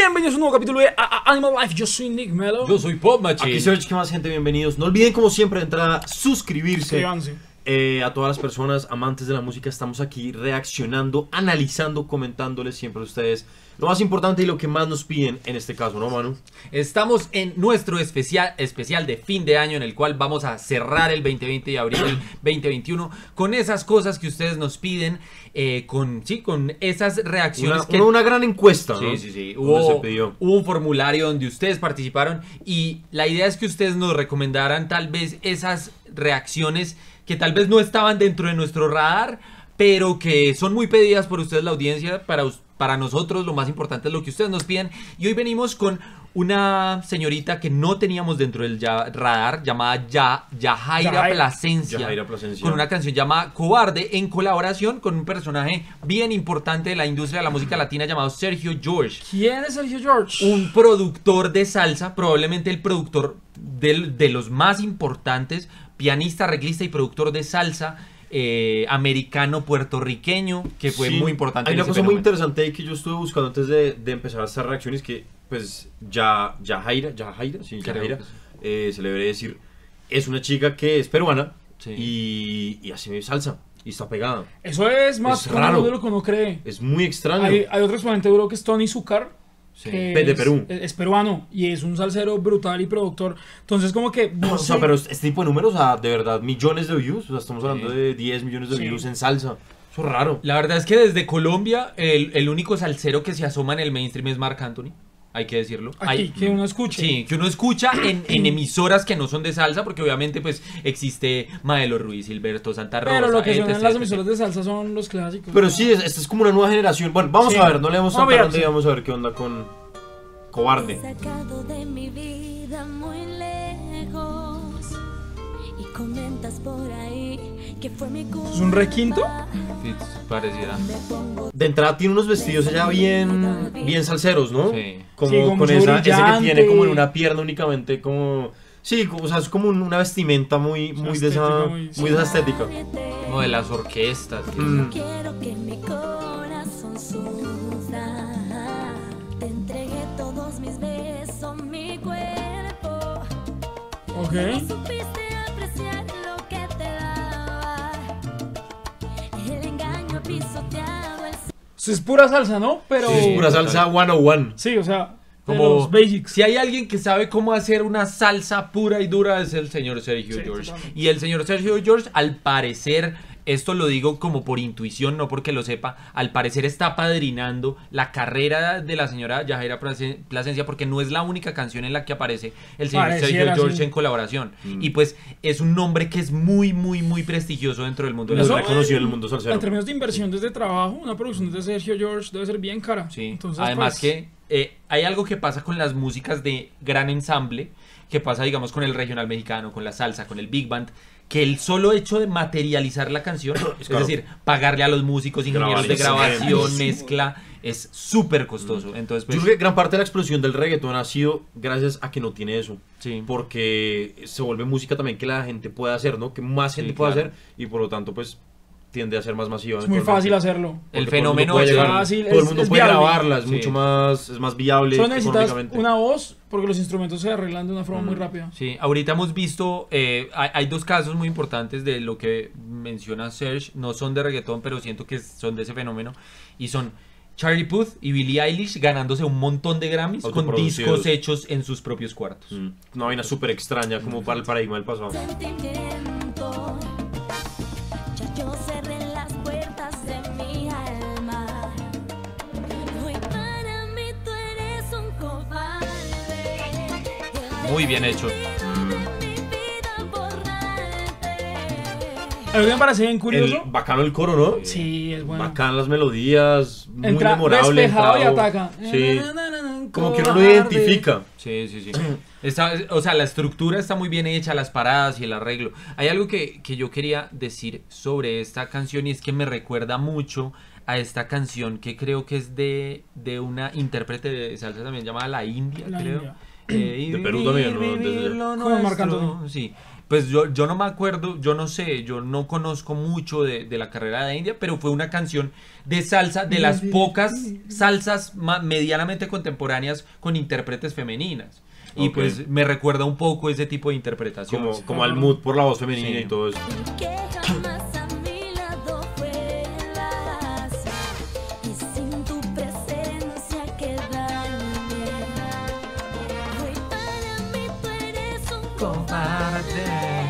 Bienvenidos a un nuevo capítulo de Animal Life. Yo soy Nick Mello. Yo soy Pop Machine. Aquí Serge, ¿qué más, gente? Bienvenidos. No olviden, como siempre, de entrar a suscribirse. Suscríbanse. A todas las personas amantes de la música. Estamos aquí reaccionando, analizando, comentándoles siempre a ustedes lo más importante y lo que más nos piden en este caso, ¿no, Manu? Estamos en nuestro especial de fin de año, en el cual vamos a cerrar el 2020 y abrir el 2021 con esas cosas que ustedes nos piden, con esas reacciones. Una gran encuesta, ¿no? Sí. Hubo un formulario donde ustedes participaron y la idea es que ustedes nos recomendaran tal vez esas reacciones que tal vez no estaban dentro de nuestro radar, pero que son muy pedidas por ustedes, la audiencia. Para nosotros lo más importante es lo que ustedes nos piden. Y hoy venimos con una señorita que no teníamos dentro del radar, llamada Yajaira Plasencia, con una canción llamada Cobarde, en colaboración con un personaje bien importante de la industria de la música latina llamado Sergio George. ¿Quién es Sergio George? Un productor de salsa, probablemente el productor de los más importantes, pianista, arreglista y productor de salsa americano puertorriqueño, que fue muy importante. Hay una cosa muy interesante ahí que yo estuve buscando antes de empezar a hacer reacciones, que pues Yajaira, se le debería decir, es una chica que es peruana, sí, y hace salsa y está pegada. Eso es más raro de lo que uno cree. Es muy extraño. Hay otro exponente duro que es Tony Zucar. Sí. De Perú. Es peruano y es un salsero brutal y productor. Entonces, como que o sea, pero este tipo de números, de verdad, millones de views. O sea, estamos hablando de 10 millones de views en salsa. Eso es raro. La verdad es que desde Colombia, el único salsero que se asoma en el mainstream es Marc Anthony. Hay que decirlo. Que uno escuche. Sí, que uno escucha en emisoras que no son de salsa, porque obviamente pues existe Maelo Ruiz, Silberto Santa Rosa. Pero lo que son en las emisoras de salsa son los clásicos. Pero sí, esta es como una nueva generación. Bueno, vamos a ver, no le vamos a tanto, vamos a ver qué onda con Cobarde. Sacado de mi vida muy lejos y comentas por ahí que fue mi culpa. ¿Es un requinto? Sí, pareciera. De entrada tiene unos vestidos ya bien salseros, ¿no? Sí. Como con ese que tiene como en una pierna únicamente, como... Sí, o sea, es como una vestimenta muy de esa estética. Como de las orquestas. Quiero que mi corazón sufra. Te entregué todos mis besos, mi cuerpo. Ok. No supiste apreciar lo que te daba. El engaño pisoteado. Eso es pura salsa, ¿no? Pero... Sí, es pura salsa 101. Sí, o sea... Como los basics. Si hay alguien que sabe cómo hacer una salsa pura y dura, es el señor Sergio George. Totalmente. Y el señor Sergio George, al parecer, esto lo digo como por intuición, no porque lo sepa, al parecer está padrinando la carrera de la señora Yajaira Plasencia, porque no es la única canción en la que aparece el señor Sergio George en colaboración. Y pues es un nombre que es muy prestigioso dentro del mundo de la salsa. Reconocido en el mundo salsero. En términos de inversión desde trabajo, una producción de Sergio George debe ser bien cara. Sí. Entonces, además pues, que hay algo que pasa con las músicas de gran ensamble, que pasa digamos con el regional mexicano, con la salsa, con el big band, que el solo hecho de materializar la canción, es decir, pagarle a los músicos, ingenieros de grabación, mezcla, es súper costoso. Entonces, pues, yo creo que gran parte de la explosión del reggaetón ha sido gracias a que no tiene eso. Sí. Porque se vuelve música también que la gente puede hacer, ¿no? Que más gente puede hacer y por lo tanto, pues, tiende a ser más masiva. es muy fácil hacerlo. El fenómeno es fácil, todo el mundo puede viable. grabarla, es más viable. Solo necesitas económicamente una voz porque los instrumentos se arreglan de una forma muy rápida. Sí, ahorita hemos visto, hay dos casos muy importantes de lo que menciona Serge, no son de reggaetón, pero siento que son de ese fenómeno, y son Charlie Puth y Billie Eilish ganándose un montón de Grammys con discos hechos en sus propios cuartos. Una vaina súper extraña como para el paradigma del pasado. Sentimiento. Ya yo cerré las puertas de mi alma. Hoy para mí tú eres un cobarde. Muy bien hecho. Algo que me parece bien curioso. Bacano el coro, ¿no? Sí, es bueno. Bacán las melodías, muy Entra memorable. despejado y ataca. Sí. Como que uno lo identifica. Sí. O sea, la estructura está muy bien hecha, las paradas y el arreglo. Hay algo que yo quería decir sobre esta canción, y es que me recuerda mucho a esta canción que creo que es de una intérprete de salsa también llamada La India, creo. India. De Perú también, ¿no? Como Marc Anthony. Sí. pues yo no me acuerdo, yo no sé, yo no conozco mucho de la carrera de India, pero fue una canción de salsa, de las pocas salsas medianamente contemporáneas con intérpretes femeninas. Y pues me recuerda un poco ese tipo de interpretaciones. Como al mood por la voz femenina y todo eso. Que jamás a mi lado vuelas y sin tu presencia quedarme. Hoy para mí tú eres un cobarde.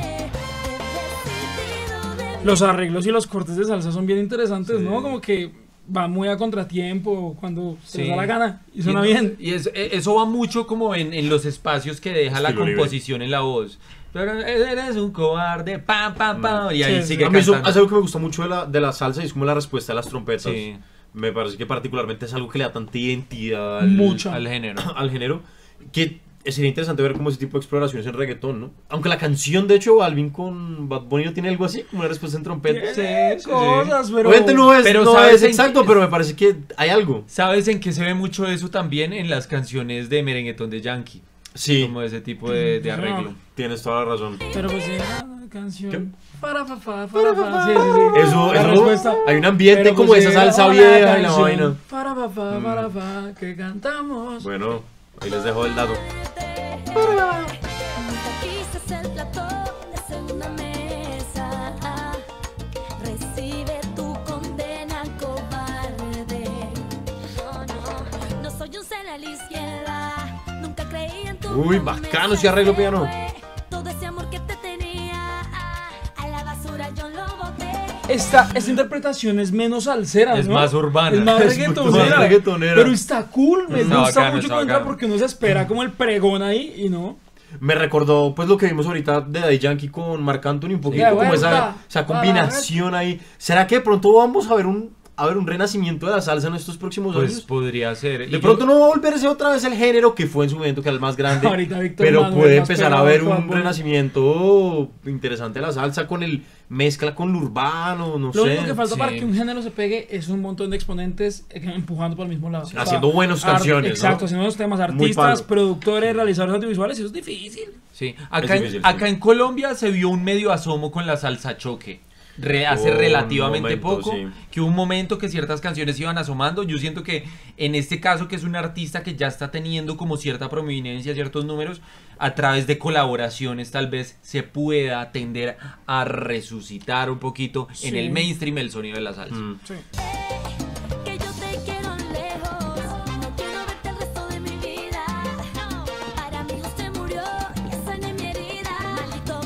Los arreglos y los cortes de salsa son bien interesantes, ¿no? Como que va muy a contratiempo cuando se les da la gana y suena bien. Y eso va mucho como en los espacios que deja la composición en la voz. Pero eres un cobarde, pam, pam, pam. Y ahí sigue a mí eso cantando. es algo que me gusta mucho de la salsa y es como la respuesta de las trompetas. Sí. Me parece que particularmente es algo que le da tanta identidad Al género. al género, que sería interesante ver como ese tipo de exploraciones en reggaetón, ¿no? Aunque la canción, de hecho, Balvin con Bad Bunny no tiene algo así, como una respuesta en trompeta. Sí, cosas, pero... Obviamente no es, pero no ¿sabes es en exacto, qué? pero me parece que hay algo. ¿Sabes en qué se ve mucho eso también? En las canciones de Merenguetón de Yankee. Sí, Como ese tipo de arreglo. tienes toda la razón. Pero pues era una canción... ¿Qué? Para, fa, sí, sí, sí. Eso, La respuesta. hay un ambiente Pero como pues esa era salsa una vieja y la canción. vaina. Para, fa, que cantamos. Bueno, ahí les dejo el dato. Nunca quise ser platón de segunda mesa. Recibe tu condena, cobarde. No soy un cero a la izquierda. Nunca creí en tu Uy, bacano ese arreglo piano. Todo ese amor que te tenía, a la basura yo lo boté. Esta interpretación es menos salsera, Es ¿no? más urbana. Es más Es reggaetonera. más reggaetonera. Pero está cool, me Está gusta bacano, mucho está cómo entra bacano. porque uno se espera como el pregón ahí y no. Me recordó pues lo que vimos ahorita de Daddy Yankee con Marc Anthony, un poquito De como vuelta. esa combinación ahí. ¿Será que de pronto vamos a ver un renacimiento de la salsa en estos próximos Pues años? podría ser. De pronto no va a volverse otra vez el género que fue en su momento, que era el más grande. Ahorita Víctor pero Manuel puede más empezar a pegado haber que Bad un Bunny. renacimiento interesante de la salsa con el mezcla con lo urbano, no Lo sé. único que falta sí. para que un género se pegue es un montón de exponentes empujando para el mismo lado. Haciendo buenas canciones, Exacto, ¿no? haciendo los temas, Muy artistas, palo. productores, realizadores audiovisuales, eso es difícil. Sí. Es difícil, Acá sí. en Colombia se vio un medio asomo con la salsa choque. Hace Un relativamente momento, poco, sí. que hubo un momento que ciertas canciones iban asomando. Yo siento que en este caso, que es un artista que ya está teniendo como cierta prominencia, ciertos números, a través de colaboraciones tal vez se pueda tender a resucitar un poquito en Sí. el mainstream el sonido de la salsa. Sí. Que yo te quiero lejos, no quiero verte el resto de mi vida. Para mí usted murió y esa no es mi herida. Maldito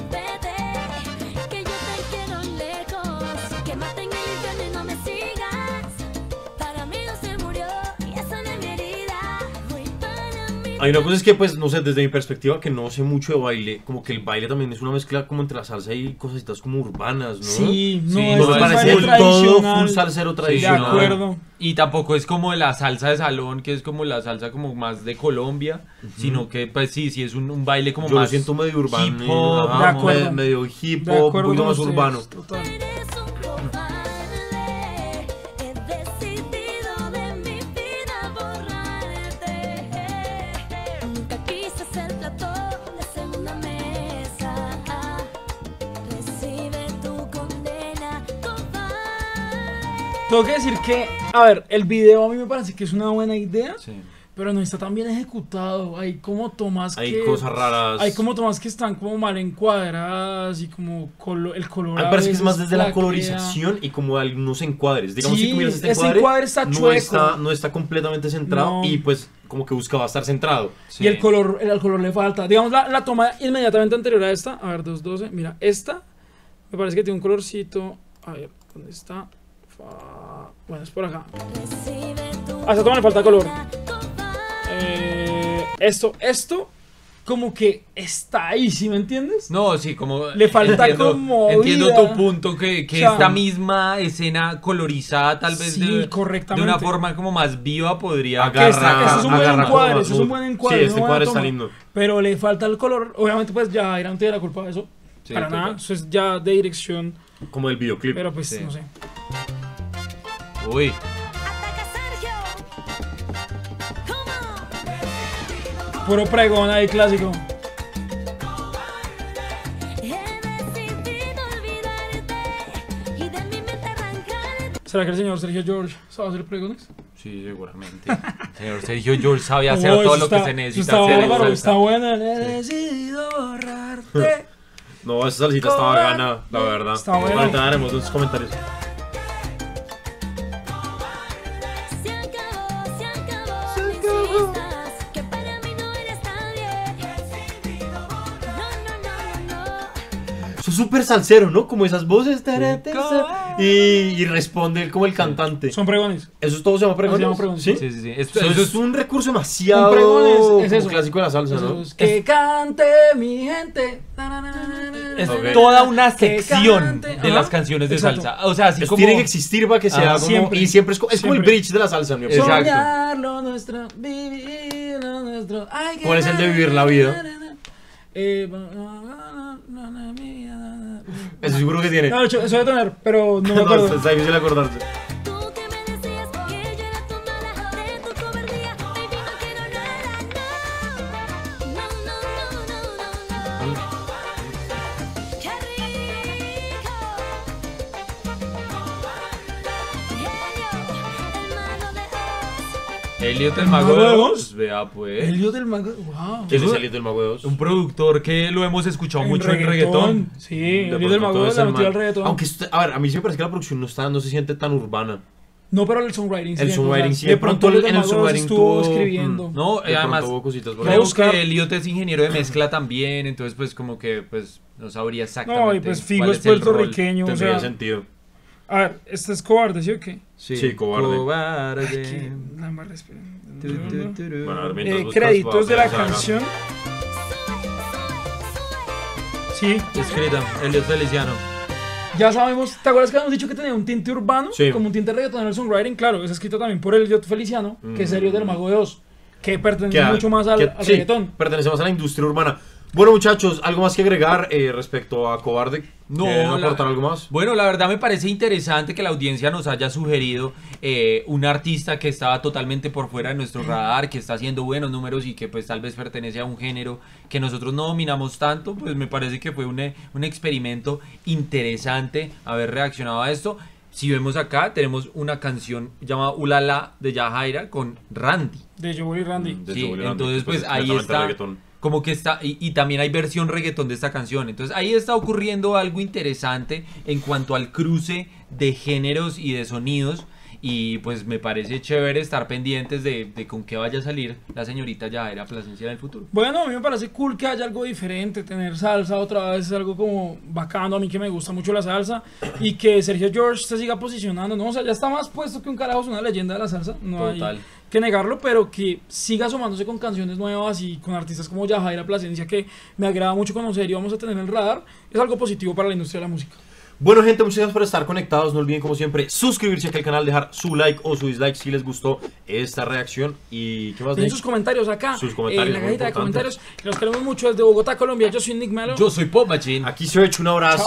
vete, que yo te quiero lejos, que maten el infierno y no me sigas. Para mí usted murió y esa no es mi herida. Hoy para mí. Hay una cosa es que, pues, no sé, desde mi perspectiva, que no sé mucho de baile, como que el baile también es una mezcla como entre la salsa y cositas como urbanas, ¿no? Sí, no, Sí, es No no me un parece baile del todo tradicional. full salsero De tradicional. acuerdo. Y tampoco es como la salsa de salón, que es como la salsa como más de Colombia, sino que pues sí es un baile como Yo lo más siento medio urbano, hip hop, De acuerdo. medio hip De hop, un acuerdo poquito con más ustedes, urbano. total. Eres un cobarde, he decidido de mi vida borrarte. Nunca quise ser platón de segunda mesa. Recibe tu condena, cobarde. Tengo que decir que, a ver, el video a mí me parece que es una buena idea, Sí. pero no está tan bien ejecutado. Hay como tomas Hay que... cosas raras. Hay como tomas que están como mal encuadradas y como el color. A mí me a parece que es veces más desde la flaquea. colorización y como algunos encuadres. Digamos, Sí, si tú miras este ese encuadre, encuadre está chueco. no está completamente centrado No. y pues como que buscaba estar centrado. Sí. Y el color le falta. Digamos, la toma inmediatamente anterior a esta. A ver, 212. Mira, esta me parece que tiene un colorcito. A ver, ¿dónde está? Bueno, es por acá. Recibe tu A esta toma le falta color. condena, cobarde. Esto, como que está ahí, ¿sí me entiendes? No, sí, como Le falta como entiendo vida. tu punto que O sea, esta misma escena colorizada tal vez Sí, de correctamente. una forma como más viva podría Agarra- Eso es un buen agarra encuadre, como eso es un más buen mood. encuadre. Sí, una este buena encuadre está toma. lindo. Pero le falta el color. Obviamente, pues ya Irán tiene la culpa de eso. Sí, Para total. nada, eso es ya de dirección. Como el videoclip. Pero pues, Sí. no sé. Uy, Ataca Sergio. Come on. Puro pregón ahí clásico. Eres ¿Será que el señor Sergio George sabe hacer pregones? Sí, seguramente. Señor Sergio George sabe hacer Oh, todo eso lo que está- se eso necesita está hacer. en bárbaro, salsa. está bueno. He decidido borrarte. No, esa salsita estaba gana, la verdad. Está bueno. Ahorita daremos unos comentarios. Se acabó, no insistas, que para mí no eres nadie. No. Eso es súper salsero, ¿no? Como esas voces. Y responde como el cantante. Son pregones. ¿Eso todo se llama pregones? Se llama pregones. ¿Sí? Sí, sí, sí. Eso es un recurso demasiado Un pregón es como eso. clásico de la salsa, ¿no? Que cante mi gente. Es Ok. toda una Que sección cante. de Ajá. las canciones de Exacto. salsa. O sea, así Eso como... tiene que existir para que sea Ah, como... siempre. Y siempre es como el Siempre. bridge de la salsa, en mi opinión. Exacto. Soñar lo nuestro, vivir lo nuestro. Ay, que ¿Cuál es el de vivir la vida? Eso seguro que tiene. No, eso debe tener, pero no me No, acuerdo. está difícil acordarse. Tú que me decías que yo era tu mala, de tu cobardía, baby, no quiero nada, no. Qué rico. Elliot el ¿El Mago Mago de de Oz. Oz? Vea pues. Elliot del Mago. Wow. ¿Quién es Eso- Elliot del Mago de Oz? Un productor que lo hemos escuchado mucho en reggaetón. Sí, De Elliot pronto del Mago debe la ser metió al mal. reggaetón. Aunque, a ver, a mí sí me parece que la producción no se siente tan urbana. No, pero el songwriting sí. El songwriting sí, de pronto Elliot del en el Mago songwriting estuvo tuvo- escribiendo. No, De además, pronto hubo cositas por Voy a ahí. creo buscar. que Elliot es ingeniero de mezcla también, entonces pues como que pues no sabría exactamente No, y pues Figo cuál es el rol. puertorriqueño, o Tendría sea. sentido. A ver, ¿este es cobarde, sí o qué? Sí, cobarde. Que la embarré, esperen. Bueno, a ver, mientras buscas, Créditos de la vamos a ver. canción. Sí, Escrita, Elliot Feliciano. ya sabemos. ¿Te acuerdas que habíamos dicho que tenía un tinte urbano? Sí. Como un tinte reggaeton en el songwriting. Claro, es escrito también por Elliot Feliciano, que es Elliot del Mago de Oz, que pertenece Que- mucho más al sí, reggaetón. pertenece más a la industria urbana. Bueno, muchachos, ¿algo más que agregar respecto a Cobarde? No, ¿Quieren la- aportar algo más? Bueno, la verdad me parece interesante que la audiencia nos haya sugerido un artista que estaba totalmente por fuera de nuestro radar, que está haciendo buenos números y que pues tal vez pertenece a un género que nosotros no dominamos tanto. Pues me parece que fue un experimento interesante haber reaccionado a esto. Si vemos acá, tenemos una canción llamada Ulala de Yajaira con Randy. De Joel y Randy. De Sí, Joel Randy, entonces que, pues es ahí netamente está, reggaetón. como que está, y también hay versión reggaetón de esta canción, entonces ahí está ocurriendo algo interesante en cuanto al cruce de géneros y de sonidos, y pues me parece chévere estar pendientes de con qué vaya a salir la señorita Yajaira Plasencia en el futuro. Bueno, a mí me parece cool que haya algo diferente, tener salsa otra vez es algo como bacano, a mí que me gusta mucho la salsa y que Sergio George se siga posicionando, ¿no? O sea, ya está más puesto que un carajo, es una leyenda de la salsa, no Total. hay que negarlo, pero que siga asomándose con canciones nuevas y con artistas como Yajaira Plasencia, que me agrada mucho conocer y vamos a tener en el radar, es algo positivo para la industria de la música. Bueno, gente, muchas gracias por estar conectados. No olviden, como siempre, suscribirse aquí al canal, dejar su like o su dislike si les gustó esta reacción. ¿Y qué más? Dejen Nick? sus comentarios acá, Sus comentarios, en la muy cajita de importante. comentarios. Los queremos mucho desde Bogotá, Colombia. Yo soy Nick Melo. Yo soy Pop Machine. Aquí Serge, un abrazo.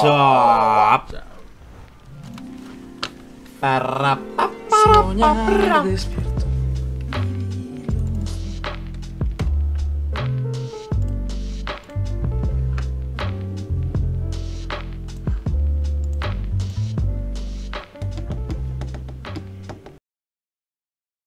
Soñar despierto.